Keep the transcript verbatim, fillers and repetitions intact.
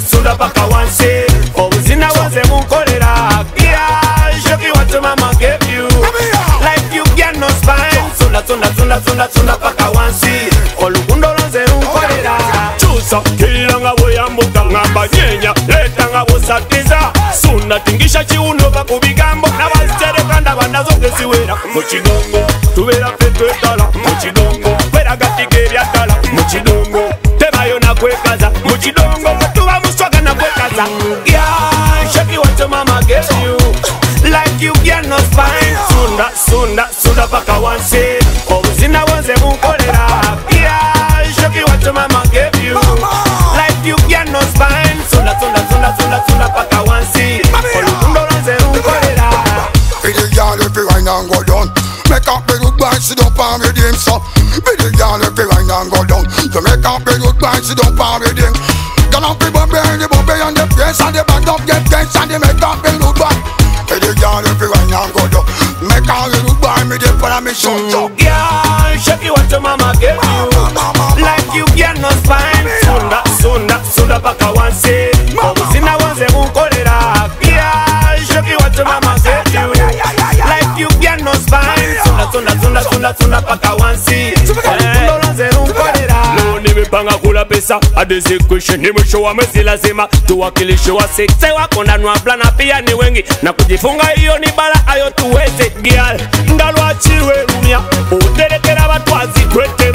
sunda paka wansi. Obuzina wanze munkolera. Yeah, show me what your mama gave you. Like you get no spine. Sunda sunda sunda sunda sunda paka wansi. Olukundo lonze munkolera. Chusa kilanga boyambuka ngamba nyenya. Leta ngabo satiza. Sunda tingisha chiuno bakubigambo. Nabastere kanda banda zonge siwera. Muchidongo tubera petwe tala. Muchidongo kwera gatigeri atala. Muchidongo tebayo na kwekaza. Muchidongo tuba muswaga na kwekaza. Yeah, shaki what your mama gave you. Like you get no spine. Sunda sunda sunda paka wansi. Obuzina wanze munkolera. Yeah, shaki what your mama gave you. Like you get no spine. Sunda sunda sunda sunda sunda paka wansi. Olukundo lonze munkolera. Be the girl if you wine and go down. Make up the good band, sit up and redeem so. Be the girl if you wine and go down. You make up the good band, sit up and redeem. Girl up the bumper and the bumper and the face and the back up get tense and the make up the good band. Be the girl if you wine and go down. Make up the good band, me the permission so. Yeah, shake it what your mama gave you. Like you get no spine. Sunda sunda sunda paka wansi. Obuzina wanze munkolera. Yeah, shake it what your mama gave you. Like you get no spine. Sunda sunda sunda sunda sunda paka wansi. Olukundo lonze munkolera. Leo nimepanga kula pesa adezi question nimesho wa mwezi lazima tuwakilishe wa sekse wako na nuablana pia ni wengi na kujifunga hiyo ni bala ayo tuweze girl ndalwa chiwe rumia uterekera batwazi kwete